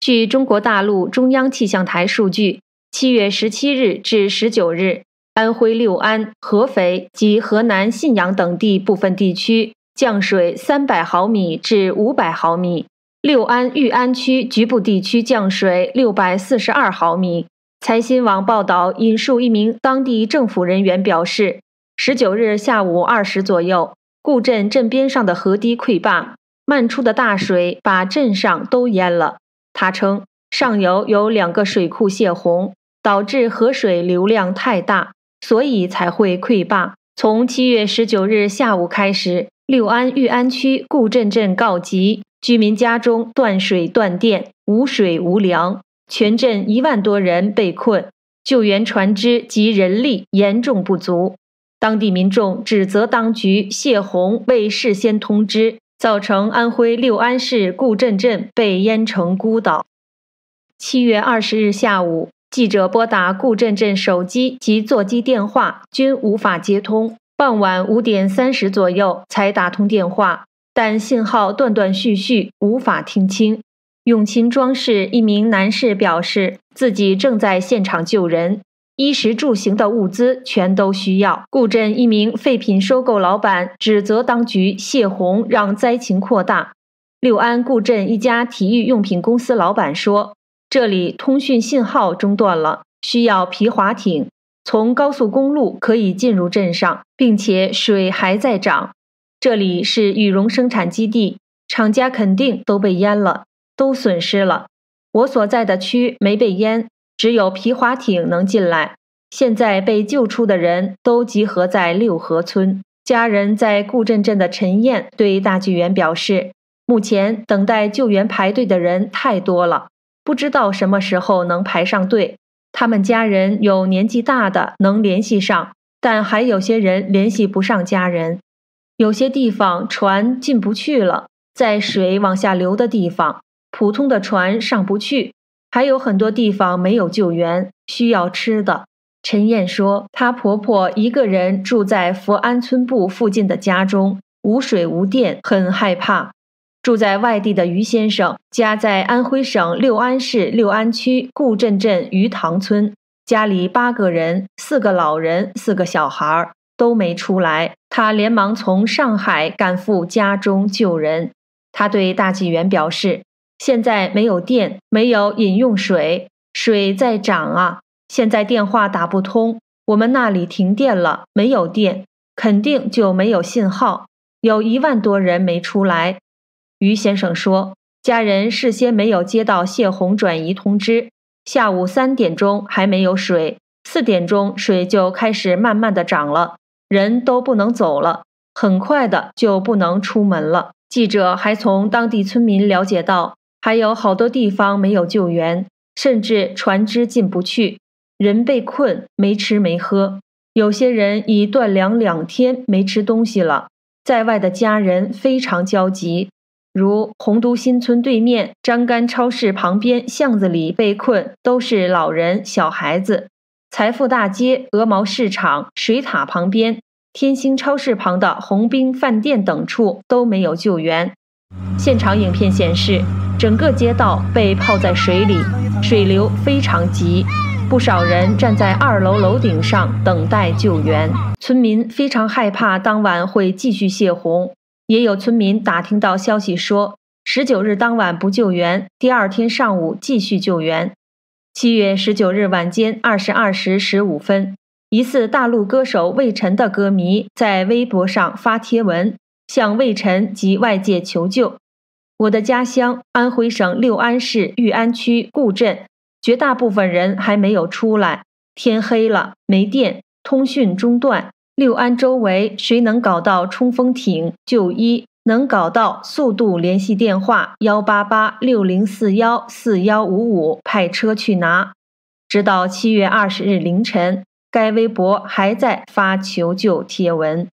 据中国大陆中央气象台数据，7月17日至19日，安徽六安、合肥及河南信阳等地部分地区降水300毫米至500毫米，六安裕安区局部地区降水642毫米。财新网报道引述一名当地政府人员表示，19日下午2时左右，固镇镇边上的河堤溃坝，漫出的大水把镇上都淹了。他称，上游有2个水库泄洪，导致河水流量太大，所以才会溃坝。从7月19日下午开始，六安裕安区固镇镇告急，居民家中断水断电，无水无粮，全镇1万多人被困，救援船只及人力严重不足。当地民众指责当局泄洪未事先通知，造成安徽六安市固镇镇被淹成孤岛。7月20日下午，记者拨打固镇镇手机及座机电话均无法接通，傍晚5点30左右才打通电话，但信号断断续续，无法听清。永勤庄市一名男士表示，自己正在现场救人，衣食住行的物资全都需要。固镇一名废品收购老板指责当局泄洪让灾情扩大。六安固镇一家体育用品公司老板说，这里通讯信号中断了，需要皮划艇，从高速公路可以进入镇上，并且水还在涨。这里是羽绒生产基地，厂家肯定都被淹了，都损失了。我所在的区没被淹，只有皮划艇能进来。现在被救出的人都集合在六合村。家人在固镇镇的陈燕对大纪元表示，目前等待救援排队的人太多了，不知道什么时候能排上队。他们家人有年纪大的能联系上，但还有些人联系不上家人。有些地方船进不去了，在水往下流的地方，普通的船上不去，还有很多地方没有救援，需要吃的。陈燕说，她婆婆一个人住在佛安村部附近的家中，无水无电，很害怕。住在外地的于先生家在安徽省六安市六安区固镇镇鱼塘村，家里8个人，4个老人，4个小孩，都没出来。他连忙从上海赶赴家中救人。他对大纪元表示，现在没有电，没有饮用水，水在涨啊，现在电话打不通，我们那里停电了，没有电，肯定就没有信号，有1万多人没出来。于先生说，家人事先没有接到泄洪转移通知，下午3点钟还没有水，4点钟水就开始慢慢的涨了，人都不能走了，很快的就不能出门了。记者还从当地村民了解到，还有好多地方没有救援，甚至船只进不去，人被困，没吃没喝，有些人已断粮2天没吃东西了，在外的家人非常焦急。如洪都新村对面张干超市旁边巷子里被困都是老人小孩子，财富大街鹅毛市场水塔旁边天星超市旁的红兵饭店等处都没有救援。现场影片显示，整个街道被泡在水里，水流非常急，不少人站在2楼楼顶上等待救援。村民非常害怕当晚会继续泄洪，也有村民打听到消息说，19日当晚不救援，第2天上午继续救援。7月19日晚间22时15分，疑似大陆歌手魏晨的歌迷在微博上发帖文，向魏晨及外界求救。我的家乡安徽省六安市裕安区固镇，绝大部分人还没有出来，天黑了，没电，通讯中断。六安周围谁能搞到冲锋艇、就医，能搞到速度联系电话18860414155，派车去拿。直到7月20日凌晨，该微博还在发求救贴文。